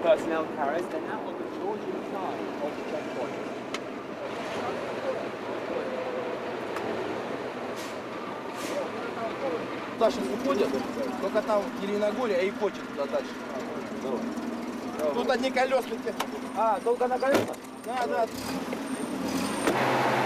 personnel carriers. They're now on the Georgian side of the checkpoint. Туда сейчас уходят, только там или на горе, а и хочет туда дальше. Тут одни колеса. А, долго на колесах? Да, да.